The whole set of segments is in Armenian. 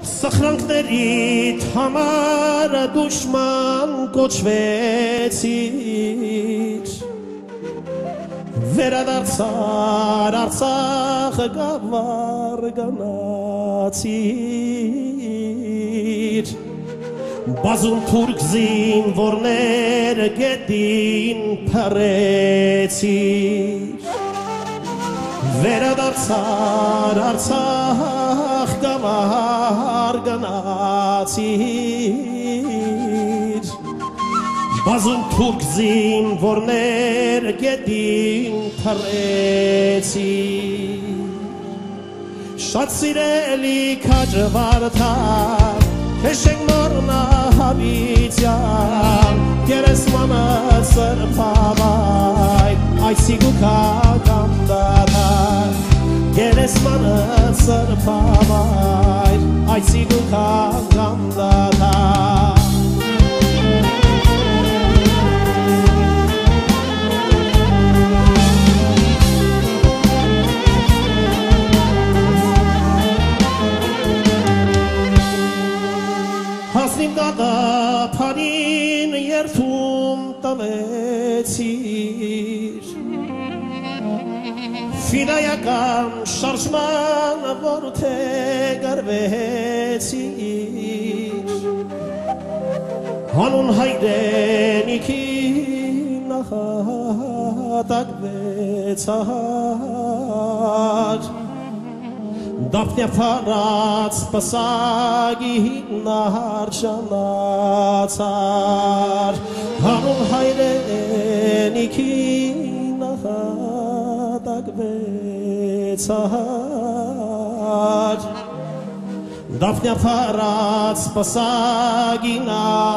Սխրանքներիդ համար դուշման կոչվեցիր Վերադարձար Արցախը գավառ գնացիր Բազում թուրք զինվորներ գետին փռեցիր Վերադարձար Արցախ գավառ գնացիր Բազում թուրք զինվորներ գետին փռեցիր Շատ սիրելի քաջվարդար Քեշենք մորնահավիցյան Գերեսմանը սրպավայ Այսիգուքա կամդադար Գերեսմանը սրպավայ Այսիգուքա կամդադար Հասնիմ դատապանին երթում տվեցիր Ֆիդայական շարժման որդե գրվեցիր Հանուն հայրենիքի նահատակվեցար Դափնյա փառած պսագին արջանացար Հանուն հայրենիքի նահատակվեցար Դափնյա փառած պսագին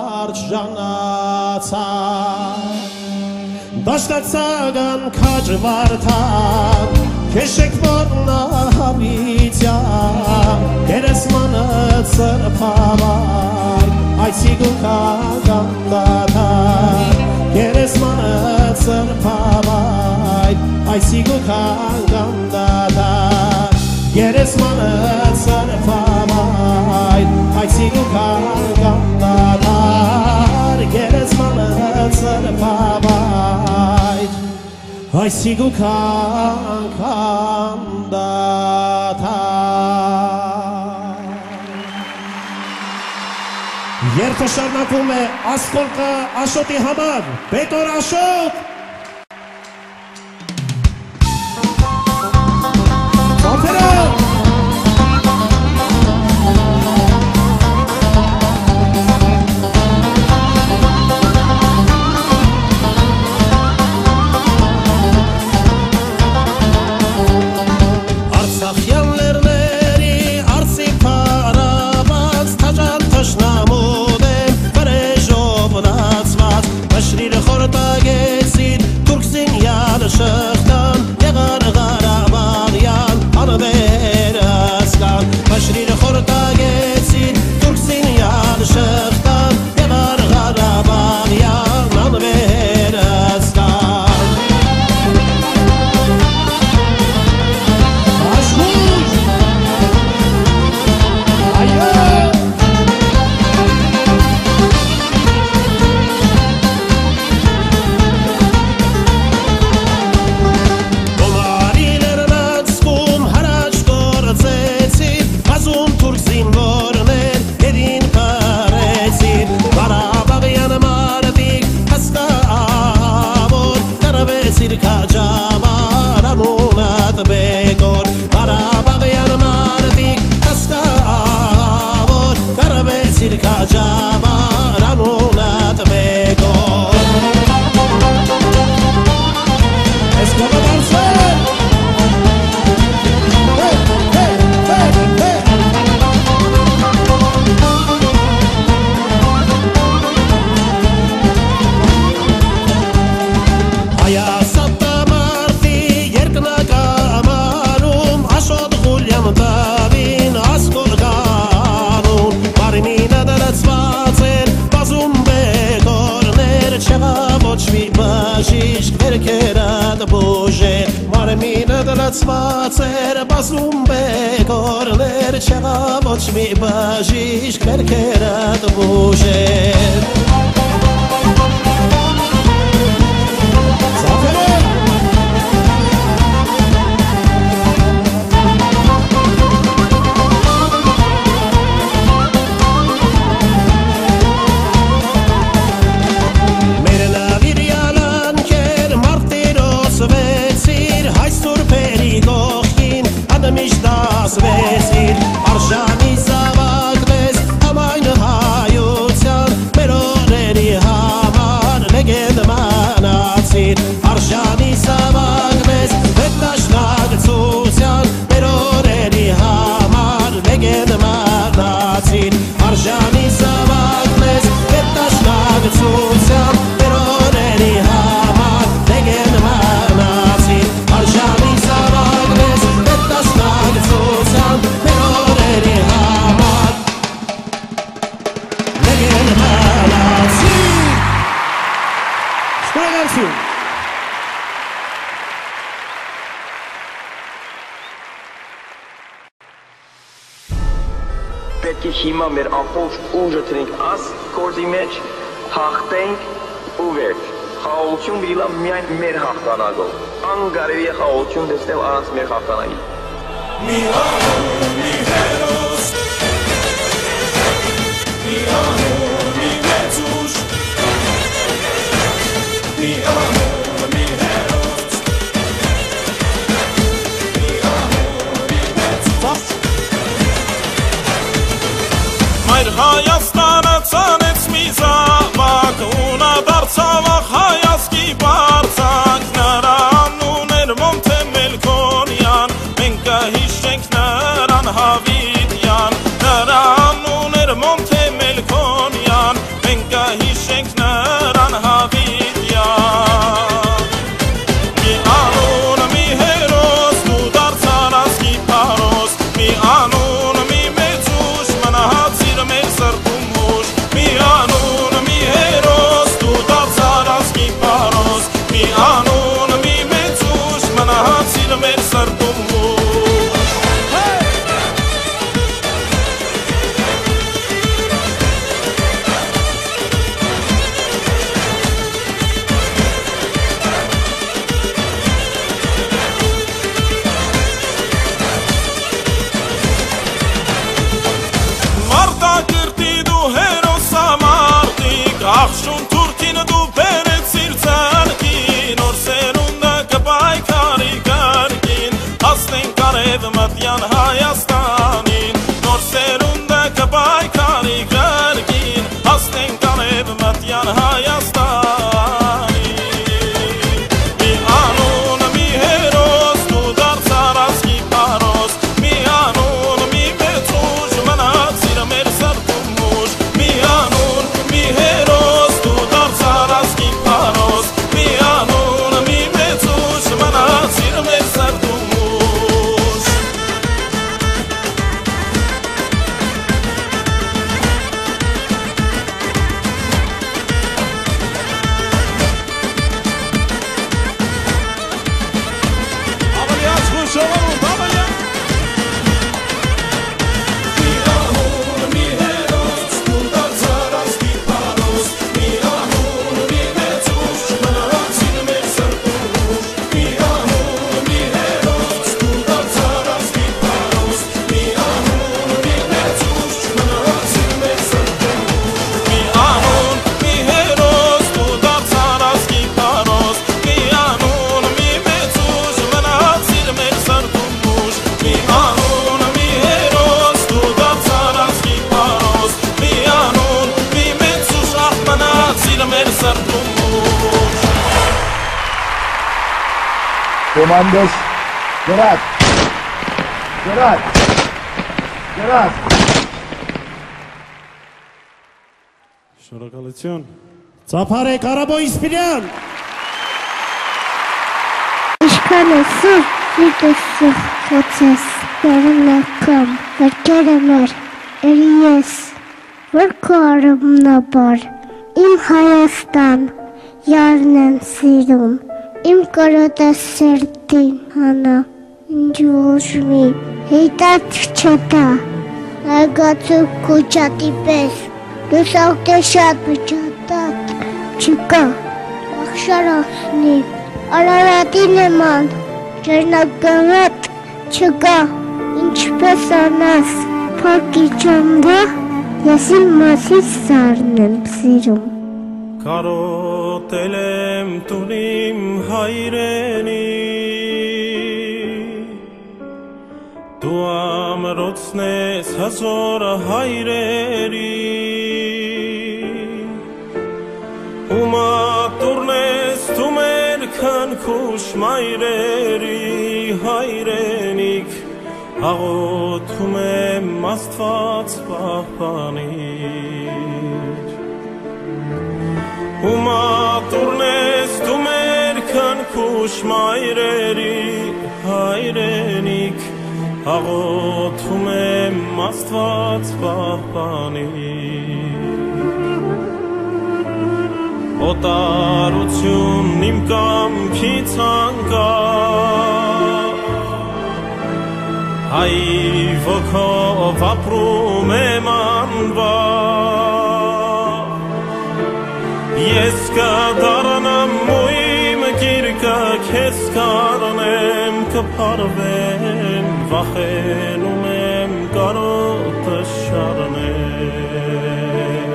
արջանացար Դաշտացական քաջվարդան Քեշեք մորնահավիցյան Գերեսմանը սրպավայ Այսիգուքա կամդադար Գերեսմանը սրպավայ Այսիգուքա կամդադար Գերեսմանը սրպավայ Այսիգուքա կամդադար Գերեսմանը սրպավայ Այսիգուքա կամդադար Երթը շարունակում է Ասկոլկա Աշոտի համար Պետոր Աշոտ Շղթան եղար Ղարաբաղյան անվերասկան Մաշրիր խորտագեցին Թուրքսինյան շղթան եղար Ղարաբաղյան անվերասկան Աշխույժ Այո Marmina de la Tzvatzer, Bazum Begorner, چقا بچ می باشیش کرکرات بوشه Vesir arshani zavak ves amayn hayutsan meroreni hamar legend manatsir arshani zavak ves vetashlag tsutsan meroreni hamar legend manatsir arshani zavak ves vetashlag tsutsan meroreni hamar legend manatsir arshani zavak ves vetashlag tsutsan Պետք է հիմա մեր ամբողջ ուժը տնենք աս գործի մեջ, հաղթենք ու վերջ։ Խաղաղություն պիտի լա միայն մեր հաղթանակով։ Անկարելի է խաղաղություն տեսնել առանց մեր հաղթանակի։ Mi amor, mi heros, mi amor, mi vetus, mi amor, mi heros, mi amor, mi vetus. Մեր Հայաստանը ցանեց մի զավակ, ունա դարձավ հայացքի բարձակ, նրան ուներ Մոնթե Մելքոնյան, մենք կհիշենք նրան Հավիդյան, նրան ուներ Մոնթե Մելքոնյան, մենք կհիշենք նրան Հավիդյան։ Մի անուն, մի հերոս, դու դարձար ազգի պարոս, մի անուն, մի մեծ ուժ, մնացիր մեր սրտում ուժ, մի անուն, մի հերոս, դու դարձար ազգի պարոս, մի անուն, մի մեծ ուժ, մնացիր մեր սրտում ուժ։ Մարտակրտի դու հերոսամարտիկ, աղջուն թուրքին դու բերեցիր ծալքին, օր սերունդը կպայքարի կարգին, հասնենք արև մտյան Հայաստանին, նոր սերունդը կպայքարի կարգին, հասնենք արև մտյան Հայաստանին։ Մի անուն, մի հերոս, դու դարձար ազգի պարոս, մի անուն, մի մեծ ուժ, մնացիր մեր սրտում ուժ, մի անուն, մի հերոս, դու դարձար ազգի պարոս, մի անուն, մի մեծ ուժ, մնացիր մեր սրտում ուժ։ Mi amor, mi heros, dու դարձար ազգի պարոս, մի անուն, մի մեծ ուժ, մնացիր մեր սրտում ուժ, մի անուն, մի հերոս, դու դարձար ազգի պարոս, մի անուն, մի մեծ ուժ, մնացիր մեր սրտում ուժ, մի անուն, մի հերոս, դու դարձար ազգի պարոս, մի անուն, մի մեծ ուժ, մնացիր մեր սրտում ուժ, մի անուն, մի հերոս, դու դարձար ազգի պարոս, մի անուն, մի մեծ ուժ, մնացիր մեր սրտում ուժ։ Komandos, Gerard, Gerard, Gerard. Շնորհակալություն։ Ծափարե Կարաբոյ Իսպիրյան։ Ինչքան է սուր, միտեսուր, խոցես, դարնական, վարկերը մեր, էրի ես, որ քո արմնաբար, իմ Հայաստան, յարն եմ սիրում, իմ կարոտասերտին հանա, ինջ ուժմի, Հիտած չտա, արգացու կուչատի պես, լուսաղտե շատ բջատատ, չկա, աղշար ասնի, արարատի նման, ժերնագանատ չկա, ինչպես անաս, պակի ճամբա, ես իմ մասից սարն եմ սիրում։ Կարոտել եմ տունիմ հայրենի Դու ամրոցն ես հզոր հայրերի Ու մատուրն ես դու մեր քնքուշ մայրերի հայրենիք Աղոթում եմ Աստված պահպանիր Ու մատուրն ես դու մեր քնքուշ մայրերի հայրենիք Աղոթում եմ Աստված պահպանիր Օտարությունն իմ կամքից անկավ Հայի ոգով ապրում եմ անվավ Ես կդառնամ ու իմ գիրկը քեզ կառնեմ կփարվեմ վախենում եմ կարոտը շարնեմ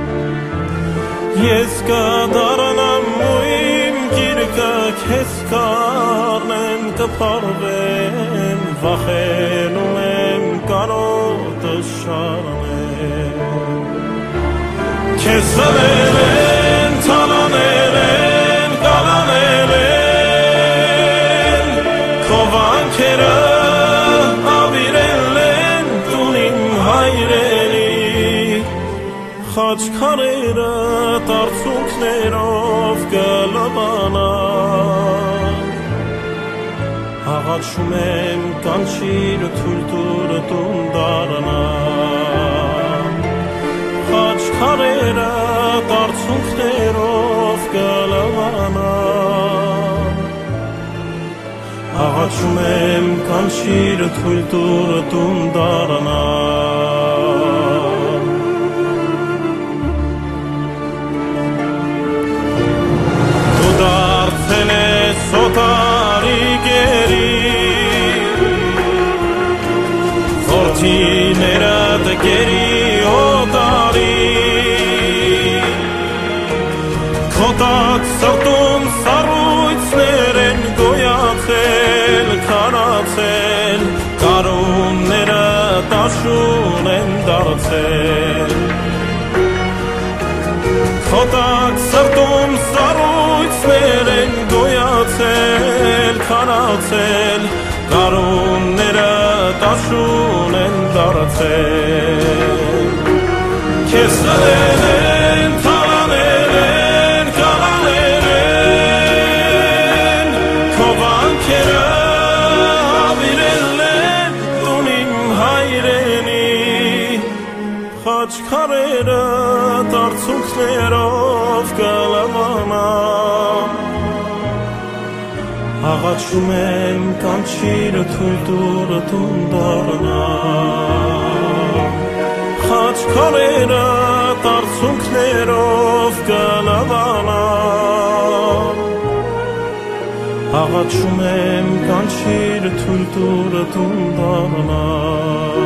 Ես կդառնամ ու իմ գիրկը քեզ կառնեմ կփարվեմ վախենում եմ կարոտը շարնեմ Քեզ զրել են, թալանել են, կալանել են Քո վանքերը ավիրել են տունիմ հայրենի Խաչքարերը տարծունքներով կլավանան Աղաչում եմ կանչիր թույլ տուր տուն դառնան Խաչքարերը տարծունքներով կլավանան Աղաչում եմ կանչիր թույլ տուր տուն դառնան Դու դարձել ես օտարի գերի Որդիներդ գերի Քոտակ սրտում սառույցներ են գոյացել, քարացել, կարունները տաշուն են դարձել Քոտակ սրտում սառույցներ են գոյացել, քարացել, կարունները տաշուն են դարձել Քեզ զրել են, թալանել են, կալանել են Քո վանքերը ավիրել են տունիմ հայրենի Խաչքարերը տարծունքներով կլավանան Աղաչում եմ կանչիր թույլ տուր տուն դառնան Խաչքարերը տարծունքներով կլավանան Աղաչում եմ կանչիր թույլ տուր տուն դառնան